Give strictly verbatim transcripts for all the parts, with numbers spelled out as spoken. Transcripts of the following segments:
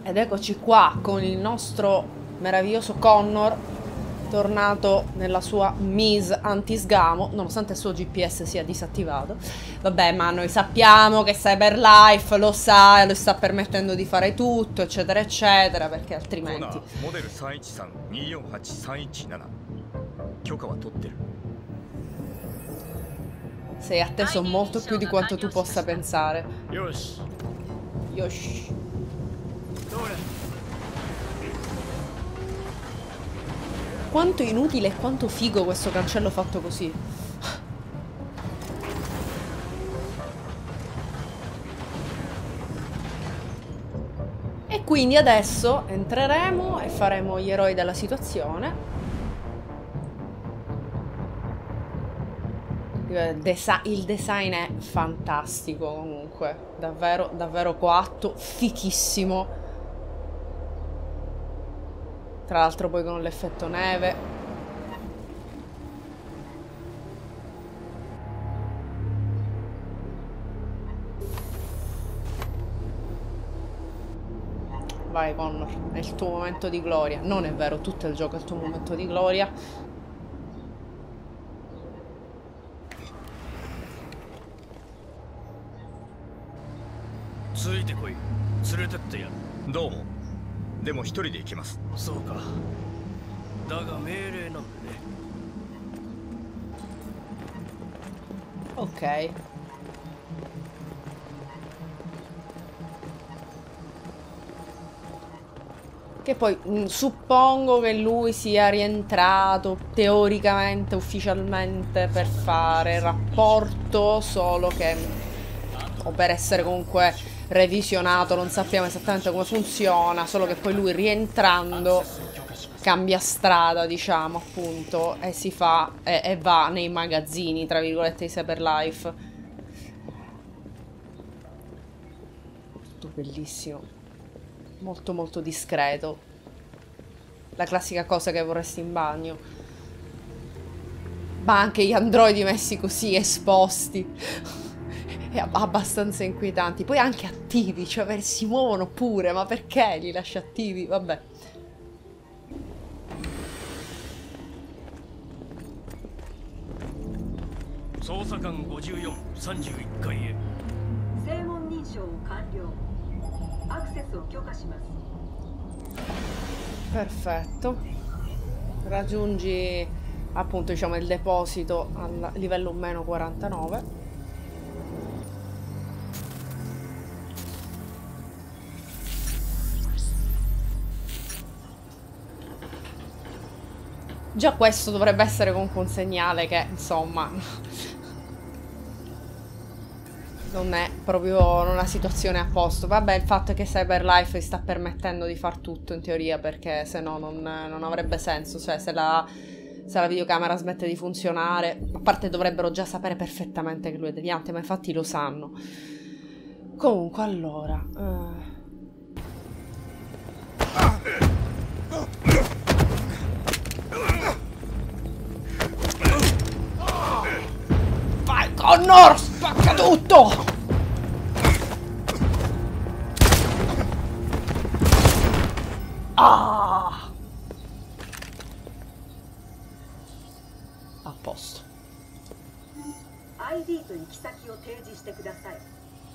Ed eccoci qua con il nostro meraviglioso Connor, tornato nella sua mise anti-sgamo, nonostante il suo G P S sia disattivato. Vabbè, ma noi sappiamo che Cyberlife lo sa e lo sta permettendo di fare tutto, eccetera, eccetera, perché altrimenti... sei atteso molto più di quanto tu possa pensare. Yosh. Quanto inutile e quanto figo questo cancello fatto così. E quindi adesso entreremo e faremo gli eroi della situazione. Il design è fantastico comunque. Davvero, davvero coatto, fichissimo. Tra l'altro poi con l'effetto neve. Vai Connor, è il tuo momento di gloria. Non è vero, tutto il gioco è il tuo momento di gloria. Ok. Che poi mh, suppongo che lui sia rientrato teoricamente, ufficialmente per fare rapporto, solo che o per essere comunque revisionato, non sappiamo esattamente come funziona, solo che poi lui rientrando cambia strada, diciamo, appunto, e si fa e, e va nei magazzini, tra virgolette, di Cyberlife. Tutto bellissimo, molto molto discreto, la classica cosa che vorresti in bagno, ma anche gli androidi messi così esposti è abbastanza inquietanti, poi anche attivi, cioè si muovono pure, ma perché li lascia attivi? Vabbè. Perfetto. Raggiungi appunto, diciamo, il deposito al livello meno quarantanove. Già questo dovrebbe essere comunque un segnale che, insomma, non è proprio una situazione a posto. Vabbè, il fatto è che Cyberlife sta permettendo di far tutto in teoria, perché se no non, non avrebbe senso. Cioè, se la, se la videocamera smette di funzionare, a parte dovrebbero già sapere perfettamente che lui è deviante, ma infatti lo sanno. Comunque, allora... Uh... Vai, Connor! Spacca tutto! Ah! A posto. I D と行き先を提示してください。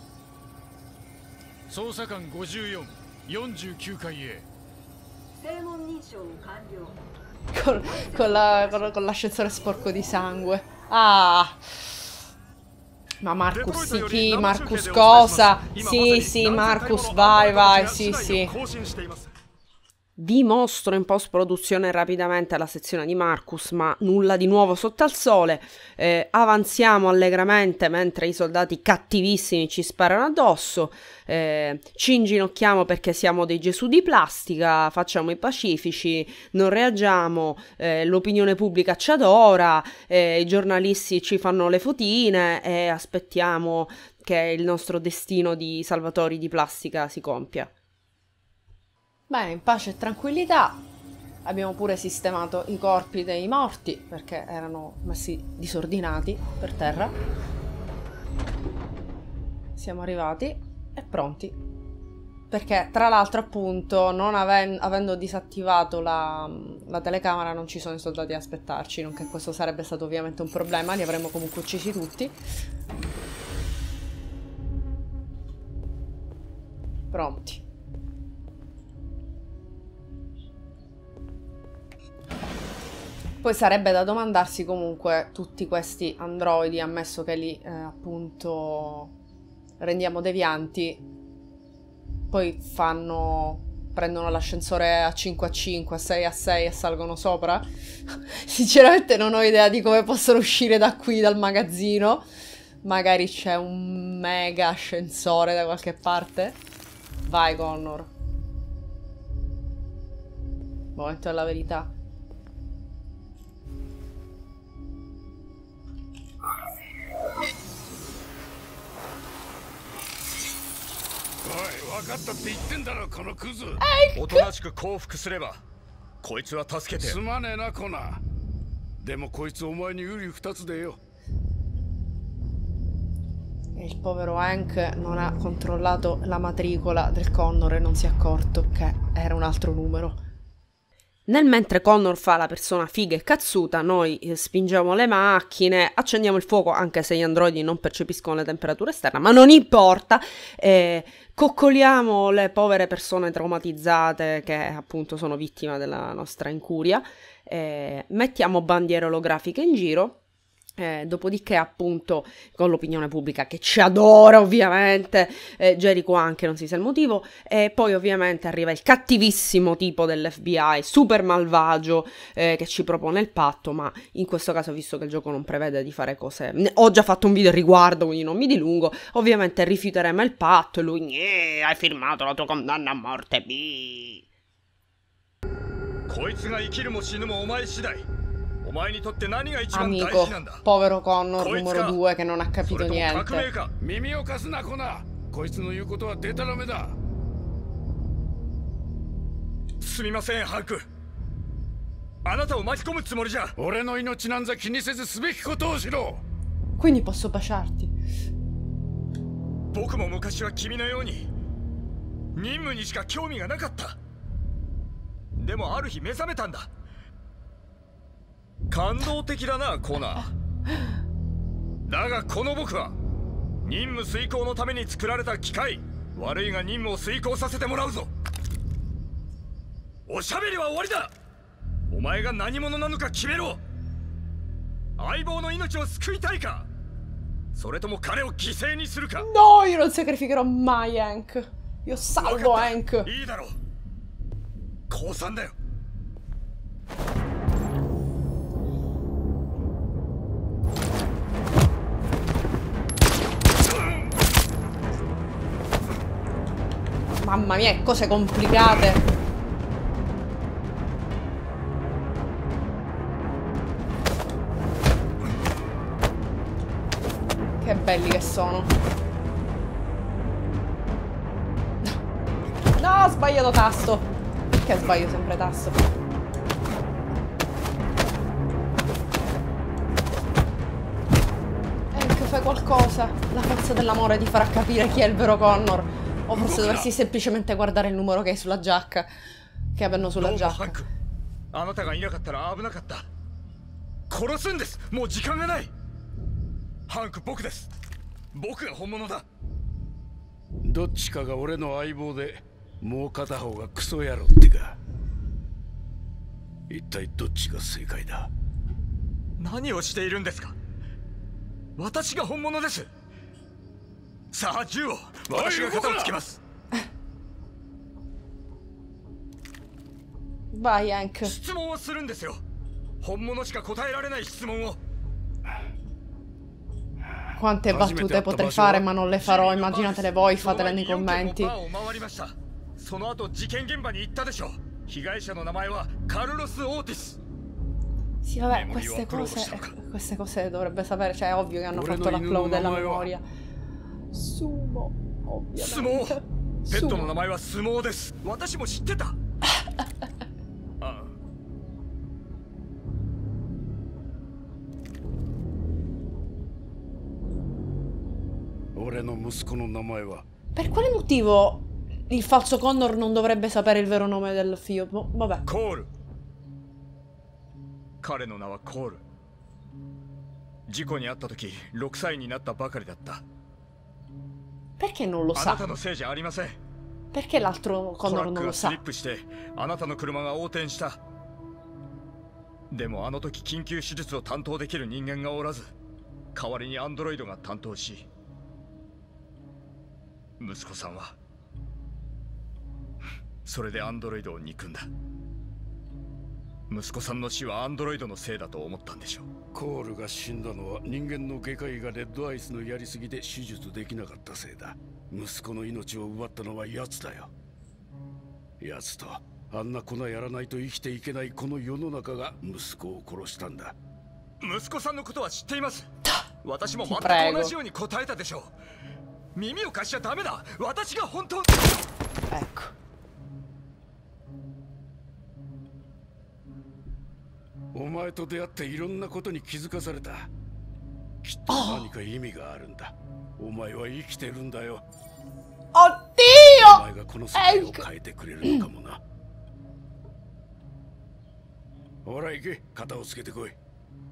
捜査官ごじゅうよん、よんじゅうきゅう階へ。 正門認証完了。 Con, con, la, con, con l'ascensore sporco di sangue. Ah! Ma Marcus, sì, chi? Marcus cosa? Sì, sì, Marcus, vai, vai, sì, sì. Vi mostro in post-produzione rapidamente la sezione di Marcus, ma nulla di nuovo sotto al sole. Eh, avanziamo allegramente mentre i soldati cattivissimi ci sparano addosso. Eh, ci inginocchiamo perché siamo dei Gesù di plastica, facciamo i pacifici, non reagiamo, eh, l'opinione pubblica ci adora, eh, i giornalisti ci fanno le fotine e aspettiamo che il nostro destino di salvatori di plastica si compia. Bene, in pace e tranquillità. Abbiamo pure sistemato i corpi dei morti, perché erano messi disordinati per terra. Siamo arrivati e pronti Perché tra l'altro appunto non aven- avendo disattivato la, la telecamera non ci sono i soldati a aspettarci, non che questo sarebbe stato ovviamente un problema, li avremmo comunque uccisi tutti. Pronti. Poi sarebbe da domandarsi comunque tutti questi androidi, ammesso che li eh, appunto rendiamo devianti, poi fanno, prendono l'ascensore a cinque a cinque, a sei a sei e salgono sopra. Sinceramente non ho idea di come possono uscire da qui, dal magazzino. Magari c'è un mega ascensore da qualche parte. Vai Connor. Momento della verità. おとなしく降伏すればこいつは助けてすまねえなコナー。でもこいつお前に瓜二つでよ。 Il povero Hank non ha controllato la matricola del Connor e non si è accorto che era un altro numero. Nel mentre Connor fa la persona figa e cazzuta, noi eh, spingiamo le macchine, accendiamo il fuoco anche se gli androidi non percepiscono la temperatura esterna, ma non importa, eh, coccoliamo le povere persone traumatizzate che appunto sono vittime della nostra incuria, eh, mettiamo bandiere olografiche in giro. Eh, dopodiché appunto con l'opinione pubblica che ci adora ovviamente, eh, Jericho anche, non si sa il motivo, e poi ovviamente arriva il cattivissimo tipo dell'F B I, super malvagio, eh, che ci propone il patto, ma in questo caso, visto che il gioco non prevede di fare cose, ho già fatto un video al riguardo quindi non mi dilungo, ovviamente rifiuteremo il patto e lui "Gnè, hai firmato la tua condanna a morte, bi". Amico, povero Connor numero due che non ha capito niente. Quindi posso baciarti. 僕も昔は君のように任務にしか興味がなかった。でもある日目覚めたんだ。 感動的だなコナー。だがこの僕は任務遂行のために作られた機械。悪いが任務を遂行させてもらうぞ。おしゃべりは終わりだ。お前が何者なのか決めろ。相棒の命を救いたいか、それとも彼を犠牲にするか。 No, io non sacrificherò mai Hank. Io salvo Hank. いいだろう。降参だよ。 Mamma mia, cose complicate. Che belli che sono. No, ho sbagliato tasto. Perché sbaglio sempre tasto? Hank, fai qualcosa. La forza dell'amore ti farà capire chi è il vero Connor. O forse dovresti semplicemente guardare il numero che hai sulla giacca. Che hanno sulla giacca. Vai Hank. Quante battute potrei fare ma non le farò, immaginatele voi, fatele nei commenti. Sì, vabbè, queste cose, queste cose dovrebbe sapere, cioè è ovvio che hanno fatto l'upload della memoria. Sumo, ovviamente. Sumo. Per quale motivo il falso Connor non dovrebbe sapere il vero nome del figlio. Boh, vabbè. コール。彼の名はコール。事故に遭った時ろくさいになったばかりだった。 Perché non lo あ sa? なたのせいじゃありません。 Perché l'altro ト Connor ラッ non ク lo がスリ sa? ップしてあなたの車が横転した。でもあの時緊急手術を担当できる人間がおらず、代わりにアンドロイドが担当し、息子さんはそれでアンドロイドを憎んだ。息子さんの死はアンドロイドのせいだと思ったんでしょう。 コールが死んだのは人間の外科医がレッドアイスのやりすぎで手術できなかったせいだ。息子の命を奪ったのは奴だよ。奴とあんな粉やらないと生きていけないこの世の中が息子を殺したんだ。 息子さんのことは知っています。私も全く同じように答えたでしょう。耳を貸しちゃダメだ。私が本当。 Ecco. お前と出会っていろんなことに気づかされた。きっと何か意味があるんだ。お前は生きてるんだよ。お Oddio! 前がこの世界を変えてくれるのかもな。ほら行け、肩をつけてこい。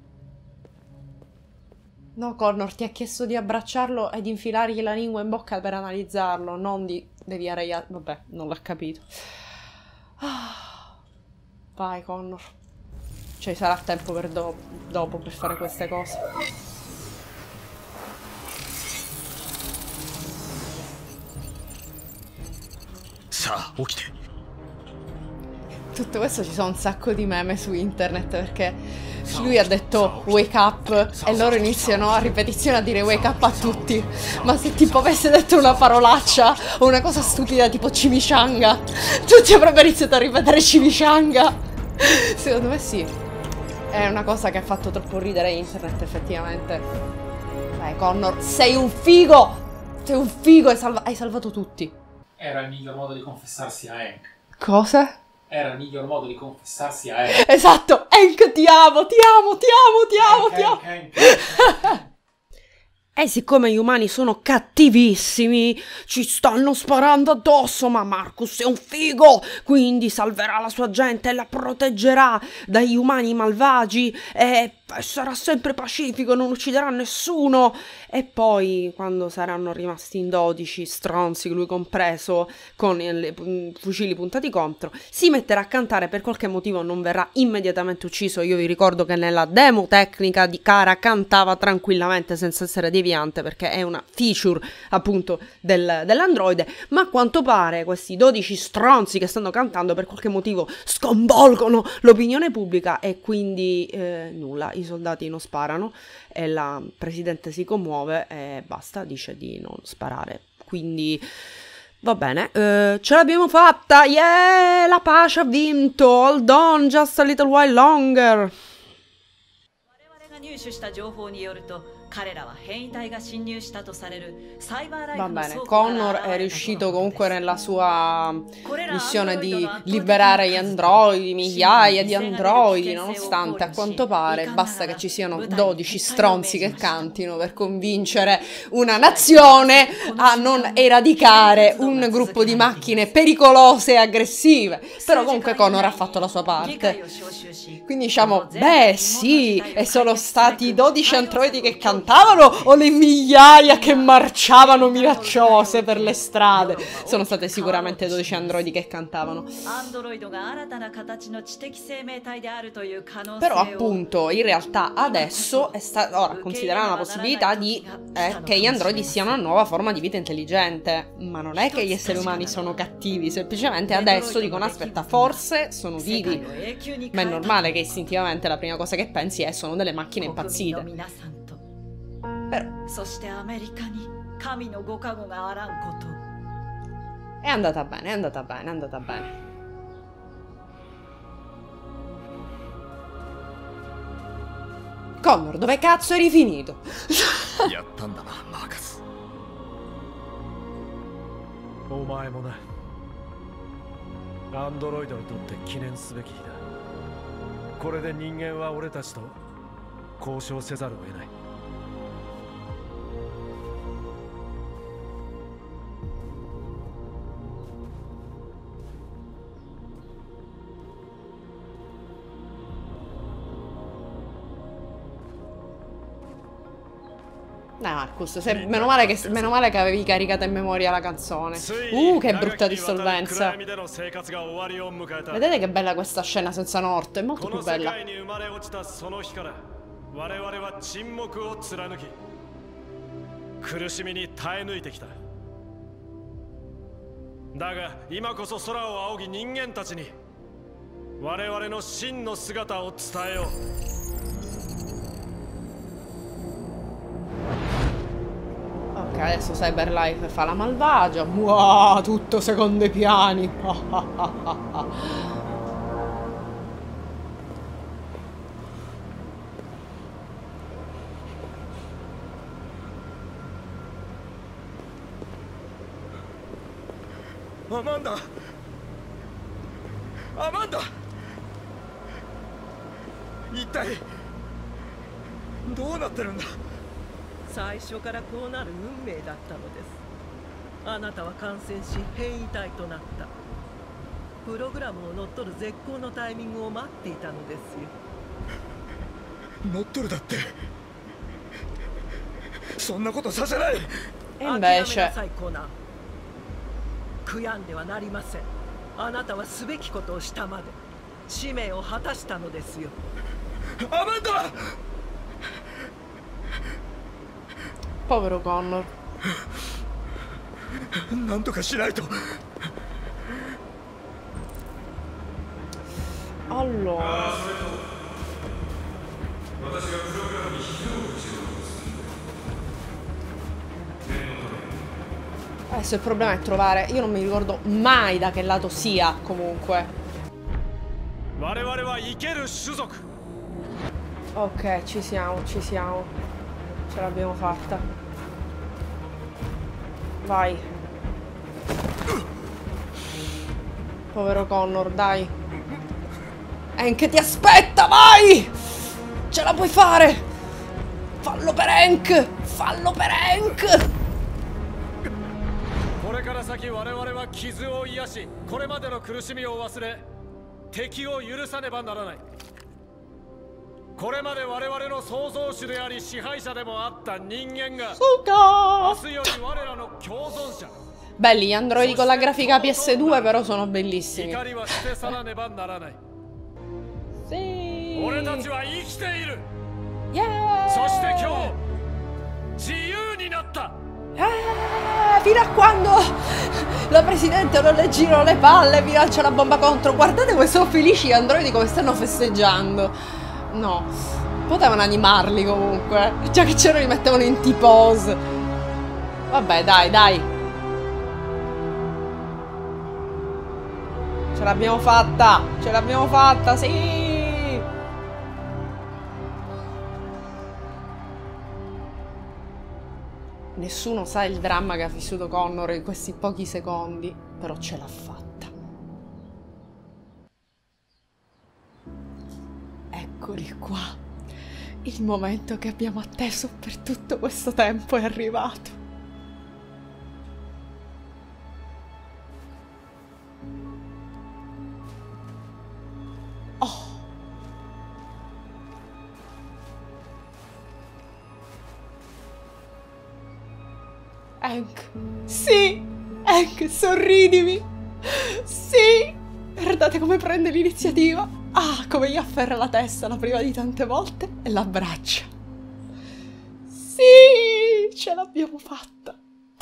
No, Connor, ti ha chiesto di abbracciarlo e di infilargli la lingua in bocca per analizzarlo, non di deviare gli altri. Vabbè, non l'ha capito. Ah. Vai, Connor. Cioè, sarà tempo per do dopo per fare queste cose. Sa, okite. Tutto questo ci sono un sacco di meme su internet perché lui ha detto wake up e loro iniziano a ripetizione a dire wake up a tutti. Ma se tipo avesse detto una parolaccia o una cosa stupida tipo cimicianga, tutti avrebbero iniziato a ripetere cimicianga. Secondo me sì. È una cosa che ha fatto troppo ridere internet effettivamente. Dai Connor, sei un figo! Sei un figo, hai, salva hai salvato tutti. Era il miglior modo di confessarsi a Hank. Cosa? Era il miglior modo di confessarsi a Hank. Esatto! Hank, ti amo, ti amo, ti amo, ti amo, ti amo! Hank, Hank, Hank. E siccome gli umani sono cattivissimi, ci stanno sparando addosso, ma Marcus è un figo, quindi salverà la sua gente e la proteggerà dagli umani malvagi e sarà sempre pacifico, non ucciderà nessuno. E poi, quando saranno rimasti in dodici, stronzi, lui compreso, con i fucili puntati contro, si metterà a cantare, per qualche motivo non verrà immediatamente ucciso. Io vi ricordo che nella demo tecnica di Kara cantava tranquillamente senza essere deviante, perché è una feature appunto del, dell'androide, ma a quanto pare questi dodici stronzi che stanno cantando per qualche motivo sconvolgono l'opinione pubblica e quindi eh, nulla, i soldati non sparano e la presidente si commuove e basta, dice di non sparare. Quindi va bene, eh, ce l'abbiamo fatta, yeah, la pace ha vinto, hold on just a little while longer. Va bene, Connor è riuscito comunque nella sua missione di liberare gli androidi, migliaia di androidi, nonostante a quanto pare basta che ci siano dodici stronzi che cantino per convincere una nazione a non eradicare un gruppo di macchine pericolose e aggressive. Però comunque Connor ha fatto la sua parte. Quindi diciamo, beh sì, e sono stati dodici androidi che cantavano o le migliaia che marciavano minacciose per le strade? Sono state sicuramente dodici androidi che cantavano. Però appunto in realtà adesso è stata, ora considerando la possibilità di eh, che gli androidi siano una nuova forma di vita intelligente, ma non è che gli esseri umani sono cattivi, semplicemente adesso dicono aspetta, forse sono vivi, ma è normale che istintivamente la prima cosa che pensi è sono delle macchine impazzite. Però è andata bene, è andata bene, è andata bene. Connor, dove cazzo eri finito? Marcus, se, meno, male che, meno male che avevi caricata in memoria la canzone. Uh, che brutta dissolvenza. Vedete che bella questa scena senza North, è molto più bella. Ok, adesso Cyberlife fa la malvagia. Wow, tutto secondo piani. Amanda! Amanda! 一体どうなってるんだ。 最初からこうなる運命だったのです。あなたは感染し変異体となった。プログラムを乗っ取る絶好のタイミングを待っていたのですよ。 乗っ取るだって。そんなことさせない。 E invece 悔やんではなりません。あなたはすべきことをしたまで使命を果たしたのですよ。 アマンダ Povero Connor. なんとかしないと。 Allora. Adesso il problema è trovare. Io non mi ricordo mai da che lato sia, comunque. Ok, ci siamo, ci siamo. Ce l'abbiamo fatta. Vai. Povero Connor, dai. Hank ti aspetta, vai! Ce la puoi fare! Fallo per Hank! Fallo per Hank! これから先我々は傷を癒し、これまでの苦しみを忘れ、敵を許さねばならない。これまで我々の創造主であり支配者でもあった人間が、明日より我らの共存者。 Belli gli androidi con la grafica P S due, però sono bellissimi. Sì. 俺たちは生きている。 Yeah. そして今日自由になった。 Eh, fino a quando la presidente non le girò le palle e vi lancia la bomba contro. Guardate come sono felici gli androidi, come stanno festeggiando. No, potevano animarli comunque. Già che c'erano li mettevano in T-pose. Vabbè, dai, dai. Ce l'abbiamo fatta. Ce l'abbiamo fatta, sì. Nessuno sa il dramma che ha vissuto Connor in questi pochi secondi, però ce l'ha fatta. Eccoli qua. Il momento che abbiamo atteso per tutto questo tempo è arrivato. Oh. Hank, sì, Hank, sorridimi, sì, guardate come prende l'iniziativa, ah, come gli afferra la testa la prima di tante volte e l'abbraccia, sì, ce l'abbiamo fatta,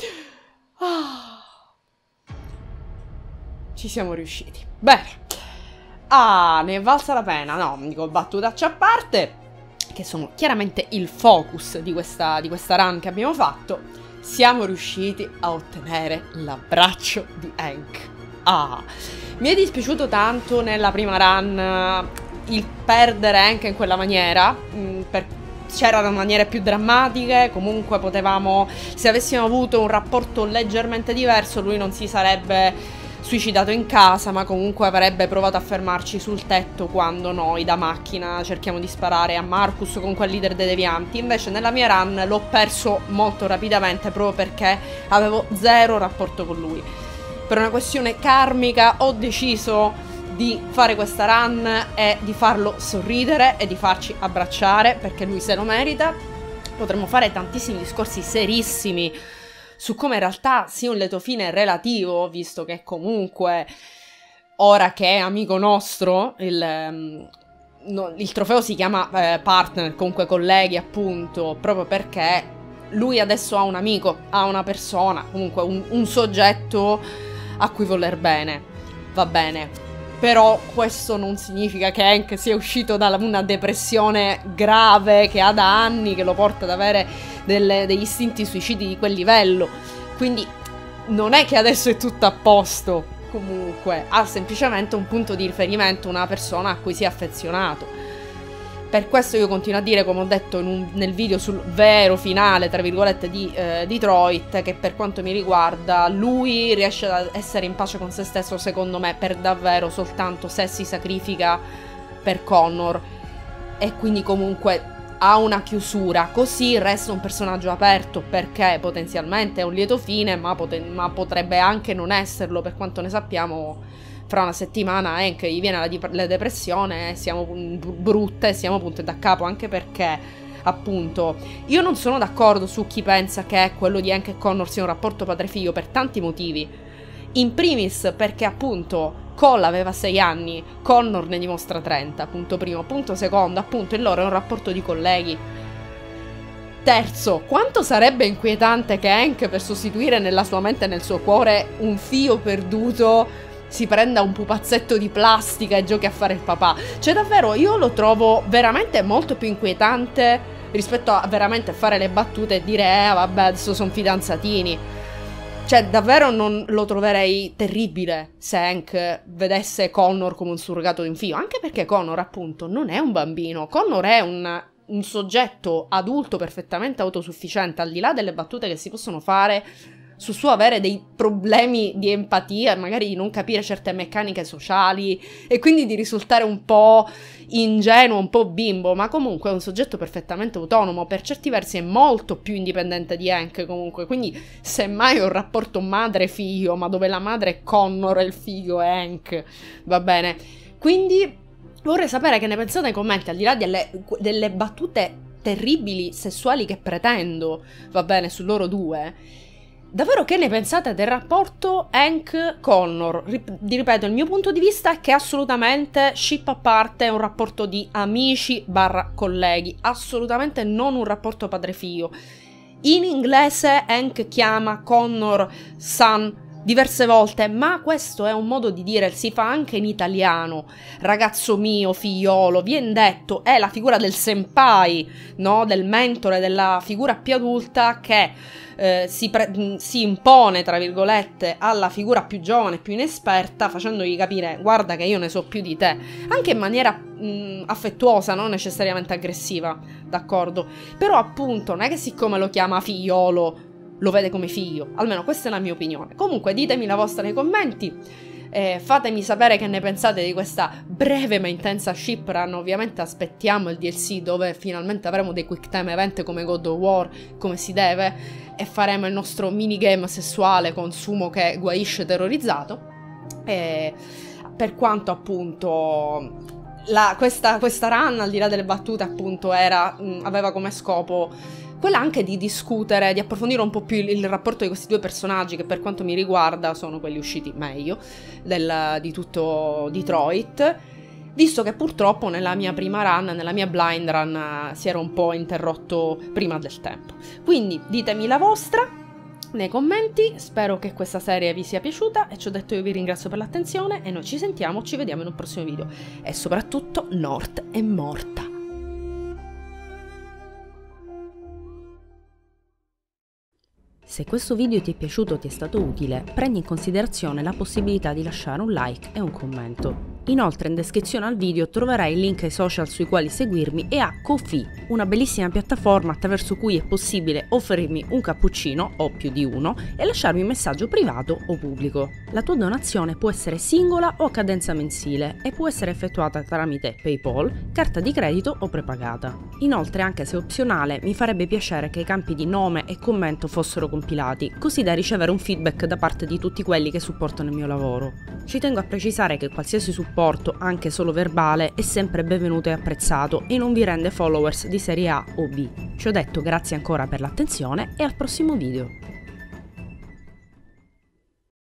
ah. Ci siamo riusciti, bene, ah, ne è valsa la pena, no, dico battutaccia a parte, che sono chiaramente il focus di questa, di questa run che abbiamo fatto. Siamo riusciti a ottenere l'abbraccio di Hank. Ah, mi è dispiaciuto tanto nella prima run il perdere Hank in quella maniera. C'erano maniere più drammatiche. Comunque potevamo, se avessimo avuto un rapporto leggermente diverso, lui non si sarebbe suicidato in casa, ma comunque avrebbe provato a fermarci sul tetto quando noi da macchina cerchiamo di sparare a Marcus con quel leader dei devianti. Invece nella mia run l'ho perso molto rapidamente proprio perché avevo zero rapporto con lui. Per una questione karmica ho deciso di fare questa run e di farlo sorridere e di farci abbracciare perché lui se lo merita. potremmo fare tantissimi discorsi serissimi su come in realtà sia un lieto fine relativo, visto che comunque ora che è amico nostro, il, um, no, il trofeo si chiama eh, partner, comunque colleghi appunto, proprio perché lui adesso ha un amico, ha una persona, comunque un, un soggetto a cui voler bene, va bene. Però questo non significa che Hank sia uscito da una depressione grave che ha da anni, che lo porta ad avere delle, degli istinti suicidi di quel livello. Quindi non è che adesso è tutto a posto, comunque. Ha semplicemente un punto di riferimento, una persona a cui si è affezionato. Per questo io continuo a dire, come ho detto in un, nel video sul vero finale, tra virgolette, di eh, Detroit, che per quanto mi riguarda lui riesce ad essere in pace con se stesso, secondo me, per davvero soltanto se si sacrifica per Connor. E quindi comunque ha una chiusura, così resta un personaggio aperto, perché potenzialmente è un lieto fine, ma, poten- ma potrebbe anche non esserlo, per quanto ne sappiamo. Fra una settimana Hank gli viene la, di- la depressione, siamo brutte, siamo punte da capo, anche perché, appunto, io non sono d'accordo su chi pensa che quello di Hank e Connor sia un rapporto padre-figlio per tanti motivi. In primis perché, appunto, Cole aveva sei anni, Connor ne dimostra trenta, punto primo. Punto secondo, appunto, il loro è un rapporto di colleghi. Terzo, quanto sarebbe inquietante che Hank, per sostituire nella sua mente e nel suo cuore un figlio perduto, si prenda un pupazzetto di plastica e giochi a fare il papà. Cioè davvero io lo trovo veramente molto più inquietante rispetto a veramente fare le battute e dire eh vabbè adesso sono fidanzatini. Cioè davvero non lo troverei terribile se Hank vedesse Connor come un surrogato di un figlio, anche perché Connor appunto non è un bambino, Connor è un, un soggetto adulto perfettamente autosufficiente, al di là delle battute che si possono fare su suo avere dei problemi di empatia e magari di non capire certe meccaniche sociali e quindi di risultare un po' ingenuo, un po' bimbo, ma comunque è un soggetto perfettamente autonomo, per certi versi è molto più indipendente di Hank comunque, quindi semmai è un rapporto madre-figlio, ma dove la madre è Connor e il figlio è Hank, va bene? Quindi vorrei sapere che ne pensate nei commenti, al di là delle, delle battute terribili sessuali che pretendo, va bene, su loro due. Davvero che ne pensate del rapporto Hank-Connor? Rip- ripeto, il mio punto di vista è che assolutamente ship a parte è un rapporto di amici barra colleghi, assolutamente non un rapporto padre-figlio. In inglese Hank chiama Connor son diverse volte, ma questo è un modo di dire, si fa anche in italiano, ragazzo mio, figliolo, viene detto, è la figura del senpai, no? Del mentore, della figura più adulta che eh, si, pre- si impone, tra virgolette, alla figura più giovane, più inesperta, facendogli capire, guarda che io ne so più di te, anche in maniera mh, affettuosa, non necessariamente aggressiva, d'accordo? Però appunto, non è che siccome lo chiama figliolo, lo vede come figlio, almeno questa è la mia opinione. Comunque ditemi la vostra nei commenti, eh, fatemi sapere che ne pensate di questa breve ma intensa ship run. Ovviamente aspettiamo il D L C dove finalmente avremo dei quick time event come God of War, come si deve, e faremo il nostro minigame sessuale con Sumo che guaisce terrorizzato. E per quanto appunto la, questa, questa run, al di là delle battute, appunto era, mh, aveva come scopo quella anche di discutere, di approfondire un po' più il, il rapporto di questi due personaggi, che per quanto mi riguarda sono quelli usciti meglio del, di tutto Detroit, visto che purtroppo nella mia prima run, nella mia blind run, si era un po' interrotto prima del tempo. Quindi ditemi la vostra nei commenti, spero che questa serie vi sia piaciuta e ci ho detto io vi ringrazio per l'attenzione e noi ci sentiamo, ci vediamo in un prossimo video e soprattutto North è morta. Se questo video ti è piaciuto o ti è stato utile, prendi in considerazione la possibilità di lasciare un like e un commento. Inoltre in descrizione al video troverai il link ai social sui quali seguirmi e a Ko-fi, una bellissima piattaforma attraverso cui è possibile offrirmi un cappuccino, o più di uno, e lasciarmi un messaggio privato o pubblico. La tua donazione può essere singola o a cadenza mensile e può essere effettuata tramite PayPal, carta di credito o prepagata. Inoltre, anche se opzionale, mi farebbe piacere che i campi di nome e commento fossero compilati, così da ricevere un feedback da parte di tutti quelli che supportano il mio lavoro. Ci tengo a precisare che qualsiasi supporto supporto, anche solo verbale, è sempre benvenuto e apprezzato e non vi rende followers di serie A o B. Ci ho detto grazie ancora per l'attenzione e al prossimo video.